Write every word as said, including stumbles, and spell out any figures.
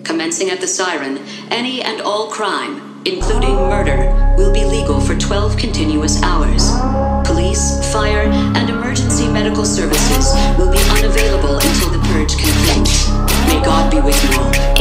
Commencing at the siren, any and all crime, including murder, will be legal for twelve continuous hours. Police, fire, and emergency medical services will be unavailable until the purge concludes. May God be with you all.